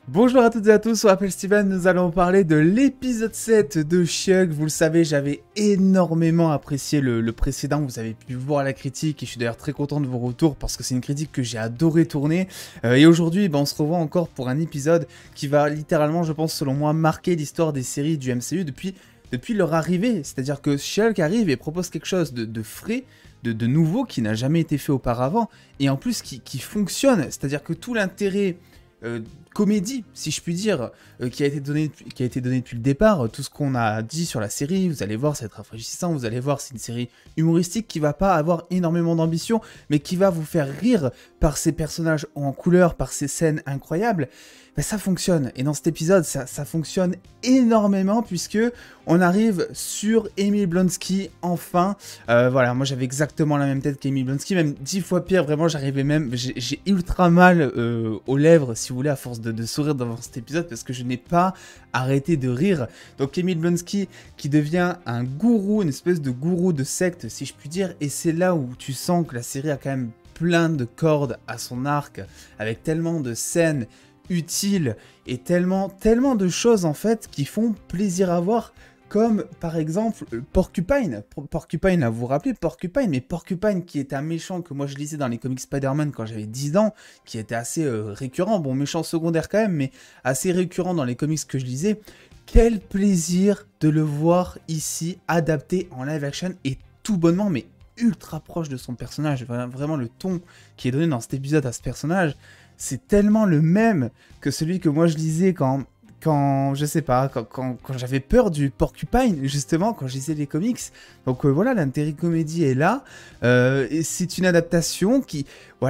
Bonjour à toutes et à tous, on m'appelle Steven, nous allons parler de l'épisode 7 de She-Hulk. Vous le savez, j'avais énormément apprécié le précédent, vous avez pu voir la critique et je suis d'ailleurs très content de vos retours parce que c'est une critique que j'ai adoré tourner. Et aujourd'hui, on se revoit encore pour un épisode qui va littéralement, je pense, selon moi, marquer l'histoire des séries du MCU depuis leur arrivée. C'est-à-dire que She-Hulk arrive et propose quelque chose de frais, de nouveau, qui n'a jamais été fait auparavant et en plus qui fonctionne. C'est-à-dire que tout l'intérêt... comédie, si je puis dire, qui a été donné depuis le départ, tout ce qu'on a dit sur la série, vous allez voir, ça va être rafraîchissant, vous allez voir, c'est une série humoristique qui va pas avoir énormément d'ambition, mais qui va vous faire rire par ses personnages en couleur, par ses scènes incroyables. Ben, ça fonctionne, et dans cet épisode, ça fonctionne énormément, puisque on arrive sur Emily Blonsky, enfin. Voilà, moi j'avais exactement la même tête qu'Emily Blonsky, même 10 fois pire, vraiment, j'arrivais même, j'ai ultra mal aux lèvres, si vous voulez, à force de sourire devant cet épisode, parce que je n'ai pas arrêté de rire. Donc Emily Blonsky, qui devient un gourou, une espèce de gourou de secte, si je puis dire, et c'est là où tu sens que la série a quand même plein de cordes à son arc, avec tellement de scènes utiles et tellement de choses en fait qui font plaisir à voir, comme par exemple Porcupine. Porcupine, là, vous vous rappelez Porcupine, mais Porcupine qui était un méchant que moi je lisais dans les comics Spider-Man quand j'avais 10 ans, qui était assez récurrent, bon méchant secondaire quand même, mais assez récurrent dans les comics que je lisais. Quel plaisir de le voir ici adapté en live action et tout bonnement, mais ultra proche de son personnage. Vraiment le ton qui est donné dans cet épisode à ce personnage, c'est tellement le même que celui que moi je lisais quand je sais pas, quand j'avais peur du Porcupine, justement, quand je lisais les comics. Donc voilà, l'intérêt comédie est là. Et c'est une adaptation qui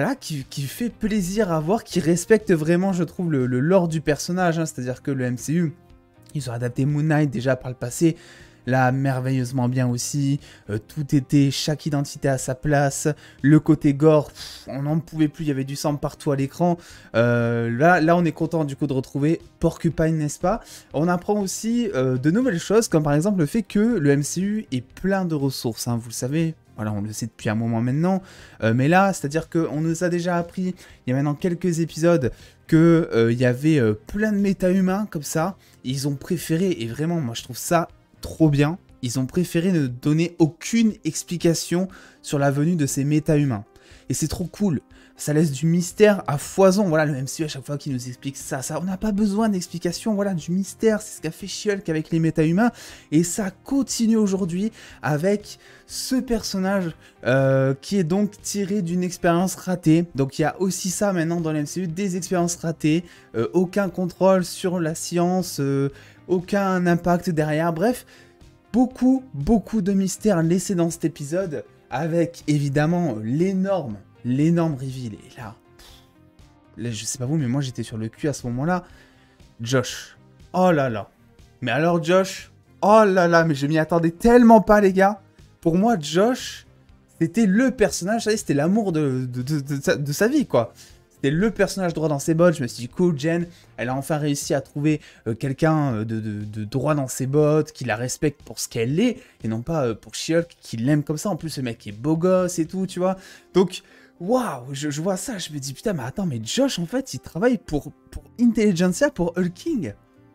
fait plaisir à voir, qui respecte vraiment, je trouve, le lore du personnage. Hein. C'est-à-dire que le MCU, ils ont adapté Moon Knight déjà par le passé. Là, merveilleusement bien aussi, tout était, chaque identité à sa place, le côté gore, on n'en pouvait plus, il y avait du sang partout à l'écran. Là, on est content du coup de retrouver Porcupine, n'est-ce pas? On apprend aussi de nouvelles choses, comme par exemple le fait que le MCU est plein de ressources, hein, vous le savez. Voilà, on le sait depuis un moment maintenant, mais là, c'est-à-dire qu'on nous a déjà appris, il y a maintenant quelques épisodes, qu'il y avait plein de méta-humains comme ça, et ils ont préféré, et vraiment, moi je trouve ça trop bien, ils ont préféré ne donner aucune explication sur la venue de ces méta-humains. Et c'est trop cool, ça laisse du mystère à foison, voilà, le MCU à chaque fois qui nous explique ça, on n'a pas besoin d'explication, voilà, du mystère, c'est ce qu'a fait She-Hulk avec les méta-humains, et ça continue aujourd'hui avec ce personnage qui est donc tiré d'une expérience ratée. Donc il y a aussi ça maintenant dans le MCU, des expériences ratées, aucun contrôle sur la science, aucun impact derrière, bref, beaucoup de mystères laissés dans cet épisode, avec évidemment l'énorme reveal. Et là, je sais pas vous, mais moi j'étais sur le cul à ce moment-là. Josh, oh là là, mais alors Josh, oh là là, mais je m'y attendais tellement pas les gars. Pour moi Josh, c'était le personnage, c'était l'amour de sa vie quoi. C'était le personnage droit dans ses bottes. Je me suis dit, cool, Jen, elle a enfin réussi à trouver quelqu'un de droit dans ses bottes, qui la respecte pour ce qu'elle est, et non pas pour She-Hulk, qui l'aime comme ça. En plus, le mec est beau gosse et tout, tu vois. Donc, waouh, je vois ça, je me dis, putain, mais attends, mais Josh, en fait, il travaille pour Intelligentsia, pour Hulking.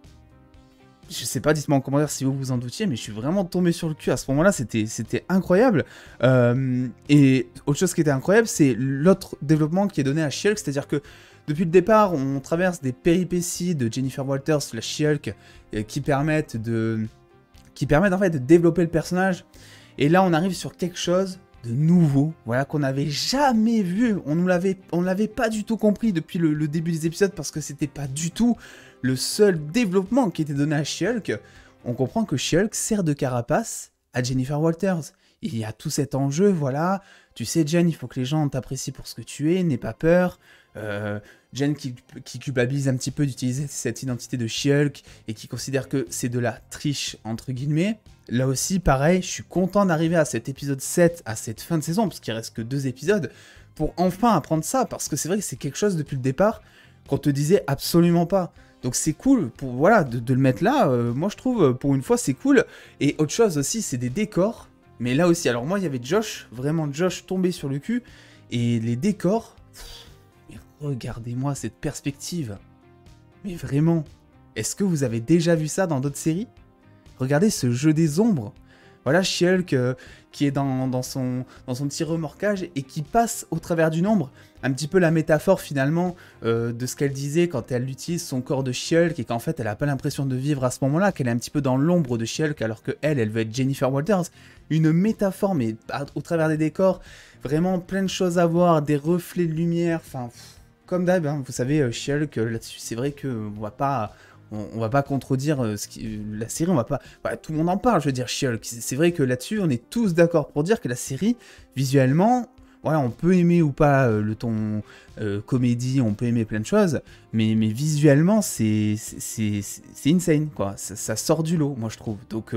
Je sais pas, dites-moi en commentaire si vous vous en doutiez, mais je suis vraiment tombé sur le cul à ce moment-là, c'était incroyable. Et autre chose qui était incroyable, c'est l'autre développement qui est donné à She-Hulk, c'est-à-dire que depuis le départ, on traverse des péripéties de Jennifer Walters, la She-Hulk, qui permettent en fait de développer le personnage. Et là, on arrive sur quelque chose de nouveau, voilà, qu'on n'avait jamais vu. On l'avait pas du tout compris depuis le début des épisodes, parce que c'était pas du tout le seul développement qui était donné à She-Hulk. On comprend que She-Hulk sert de carapace à Jennifer Walters. Il y a tout cet enjeu, voilà. Tu sais, Jen, il faut que les gens t'apprécient pour ce que tu es, n'aie pas peur. Jen qui culpabilise un petit peu d'utiliser cette identité de She-Hulk et qui considère que c'est de la triche, entre guillemets. Là aussi, pareil, je suis content d'arriver à cet épisode 7, à cette fin de saison, parce qu'il reste que 2 épisodes, pour enfin apprendre ça, parce que c'est vrai que c'est quelque chose depuis le départ qu'on te disait absolument pas. Donc c'est cool voilà, de le mettre là, moi je trouve pour une fois c'est cool. Et autre chose aussi, c'est des décors, mais là aussi, alors moi il y avait Josh, vraiment Josh tombé sur le cul, et les décors, mais regardez-moi cette perspective. Mais vraiment, est-ce que vous avez déjà vu ça dans d'autres séries? Regardez ce jeu des ombres. Voilà, She-Hulk qui est dans son petit remorquage et qui passe au travers du nombre. Un petit peu la métaphore finalement de ce qu'elle disait quand elle utilise son corps de She-Hulk et qu'en fait elle n'a pas l'impression de vivre à ce moment-là, qu'elle est un petit peu dans l'ombre de She-Hulk alors qu'elle veut être Jennifer Walters. Une métaphore mais au travers des décors, vraiment plein de choses à voir, des reflets de lumière, enfin comme d'hab, hein, vous savez, She-Hulk là-dessus c'est vrai qu'on va pas contredire la série, on va pas... Bah, tout le monde en parle, je veux dire, She-Hulk. C'est vrai que là-dessus, on est tous d'accord pour dire que la série, visuellement, voilà, on peut aimer ou pas le ton comédie, on peut aimer plein de choses, mais visuellement, c'est insane, quoi. Ça sort du lot, moi, je trouve. Donc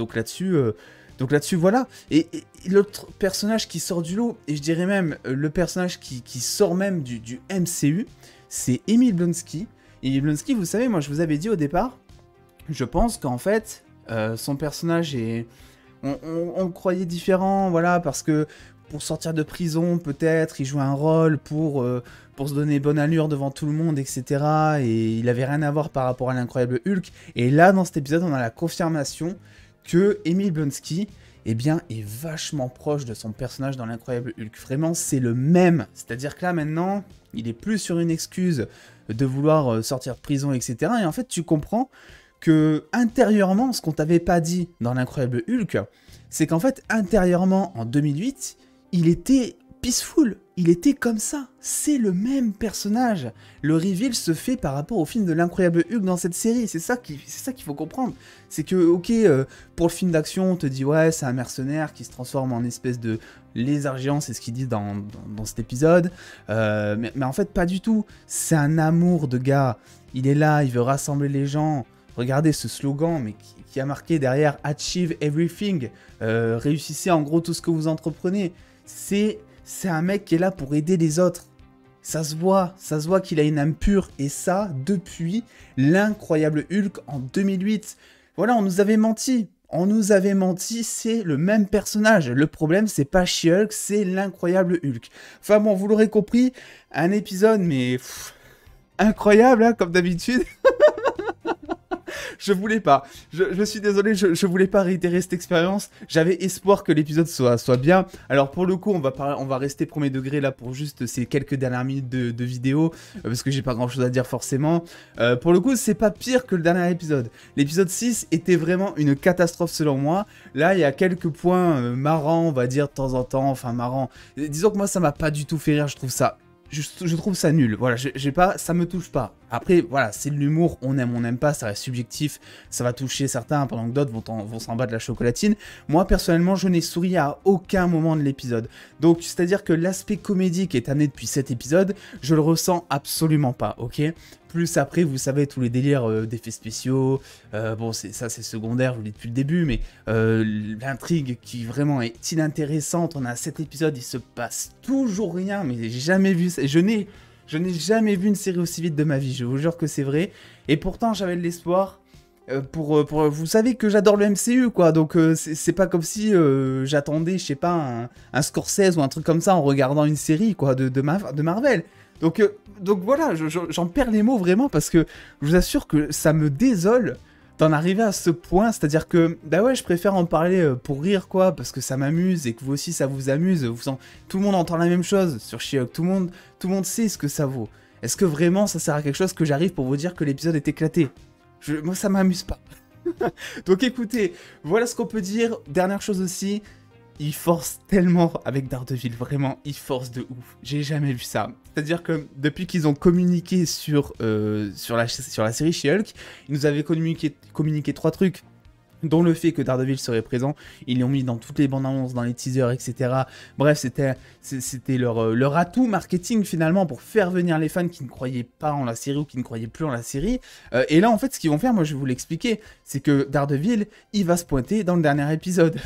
là-dessus, voilà. Et l'autre personnage qui sort du lot, et je dirais même le personnage qui sort même du MCU, c'est Emil Blonsky. Et Blonsky, vous savez, moi je vous avais dit au départ, je pense qu'en fait, son personnage est... On le croyait différent, voilà, parce que pour sortir de prison, peut-être, il jouait un rôle pour se donner bonne allure devant tout le monde, etc. Et il avait rien à voir par rapport à l'incroyable Hulk. Et là, dans cet épisode, on a la confirmation que Emil Blonsky, eh bien, est vachement proche de son personnage dans l'incroyable Hulk. Vraiment, c'est le même. C'est-à-dire que là, maintenant, il est plus sur une excuse de vouloir sortir de prison, etc. Et en fait, tu comprends que intérieurement, ce qu'on t'avait pas dit dans l'incroyable Hulk, c'est qu'en fait, intérieurement, en 2008, il était peaceful. Il était comme ça. C'est le même personnage. Le reveal se fait par rapport au film de l'incroyable Hulk dans cette série. C'est ça qu'il faut comprendre. C'est que, ok, pour le film d'action, on te dit, ouais, c'est un mercenaire qui se transforme en espèce de lézard géant, c'est ce qu'il dit dans cet épisode. Mais en fait, pas du tout. C'est un amour de gars. Il est là, il veut rassembler les gens. Regardez ce slogan, mais qui a marqué derrière « Achieve everything ». Réussissez en gros tout ce que vous entreprenez. C'est un mec qui est là pour aider les autres. Ça se voit qu'il a une âme pure. Et ça, depuis l'incroyable Hulk en 2008. Voilà, on nous avait menti. C'est le même personnage. Le problème, c'est pas She-Hulk, c'est l'incroyable Hulk. Enfin bon, vous l'aurez compris, un épisode, mais... incroyable, hein, comme d'habitude. Je voulais pas. Je suis désolé, je voulais pas réitérer cette expérience. J'avais espoir que l'épisode soit bien. Alors pour le coup, on va rester premier degré là pour juste ces quelques dernières minutes de vidéo, parce que j'ai pas grand chose à dire forcément. Pour le coup, c'est pas pire que le dernier épisode. L'épisode 6 était vraiment une catastrophe selon moi. Là, il y a quelques points marrants, on va dire de temps en temps. Enfin marrants. Disons que moi, ça m'a pas du tout fait rire. Je trouve ça... Je trouve ça nul, voilà, ça me touche pas. Après, voilà, c'est de l'humour, on aime pas, ça reste subjectif, ça va toucher certains pendant que d'autres vont s'en battre la chocolatine. Moi, personnellement, je n'ai souri à aucun moment de l'épisode. Donc, c'est-à-dire que l'aspect comédie qui est amené depuis cet épisode, je le ressens absolument pas, ok ? Plus après, vous savez, tous les délires d'effets spéciaux, bon, c'est secondaire, je vous le dis depuis le début, mais l'intrigue qui vraiment est inintéressante, on a 7 épisodes, il se passe toujours rien, mais j'ai jamais vu ça, je n'ai jamais vu une série aussi vite de ma vie, je vous jure que c'est vrai, et pourtant j'avais de l'espoir, vous savez que j'adore le MCU, quoi, donc c'est pas comme si j'attendais, je sais pas, un Scorsese ou un truc comme ça en regardant une série, quoi, de Marvel. Donc voilà, j'en perds les mots vraiment parce que je vous assure que ça me désole d'en arriver à ce point, c'est-à-dire que, bah ouais, je préfère en parler pour rire, quoi, parce que ça m'amuse et que vous aussi ça vous amuse, tout le monde entend la même chose sur She-Hulk, tout le monde sait ce que ça vaut. Est-ce que vraiment ça sert à quelque chose que j'arrive pour vous dire que l'épisode est éclaté ? Moi ça m'amuse pas. Donc écoutez, voilà ce qu'on peut dire. Dernière chose aussi, il force tellement avec Daredevil, vraiment, il force de ouf. J'ai jamais vu ça. C'est-à-dire que depuis qu'ils ont communiqué sur la série She-Hulk, ils nous avaient communiqué 3 trucs, dont le fait que Daredevil serait présent. Ils l'ont mis dans toutes les bandes annonces, dans les teasers, etc. Bref, c'était leur atout marketing finalement pour faire venir les fans qui ne croyaient pas en la série ou qui ne croyaient plus en la série. Et là, en fait, ce qu'ils vont faire, moi je vais vous l'expliquer, c'est que Daredevil, il va se pointer dans le dernier épisode.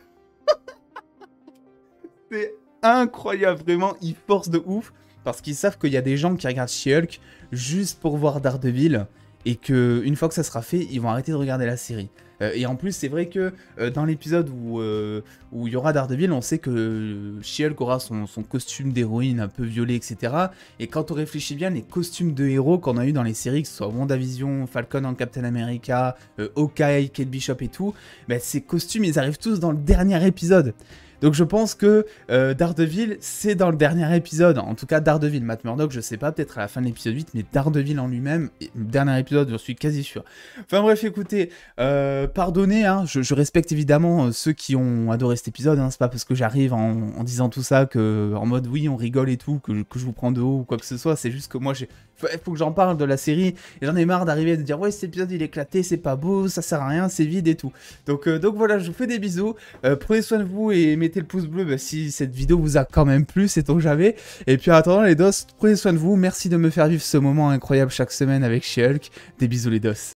C'est incroyable, vraiment, ils forcent de ouf, parce qu'ils savent qu'il y a des gens qui regardent She-Hulk juste pour voir Daredevil, et que une fois que ça sera fait, ils vont arrêter de regarder la série. Et en plus, c'est vrai que dans l'épisode où il y aura Daredevil, on sait que She-Hulk aura son costume d'héroïne un peu violet, etc. Et quand on réfléchit bien, les costumes de héros qu'on a eu dans les séries, que ce soit WandaVision, Falcon en Captain America, Hawkeye, Kate Bishop et tout, bah, ces costumes, ils arrivent tous dans le dernier épisode. Donc je pense que Daredevil, c'est dans le dernier épisode. En tout cas, Daredevil, Matt Murdock, je sais pas, peut-être à la fin de l'épisode 8, mais Daredevil en lui-même, dernier épisode, je suis quasi sûr. Enfin bref, écoutez, pardonnez, hein, je respecte évidemment ceux qui ont adoré cet épisode, hein, c'est pas parce que j'arrive en disant tout ça, en mode oui, on rigole et tout, que je vous prends de haut ou quoi que ce soit, c'est juste que moi, faut que j'en parle de la série, et j'en ai marre d'arriver et de dire ouais, cet épisode il est éclaté, c'est pas beau, ça sert à rien, c'est vide et tout. Donc voilà, je vous fais des bisous, prenez soin de vous et mettez le pouce bleu si cette vidéo vous a quand même plu, c'est ton jamais. Et puis en attendant les dos, prenez soin de vous, merci de me faire vivre ce moment incroyable chaque semaine avec She-Hulk. Des bisous les dos.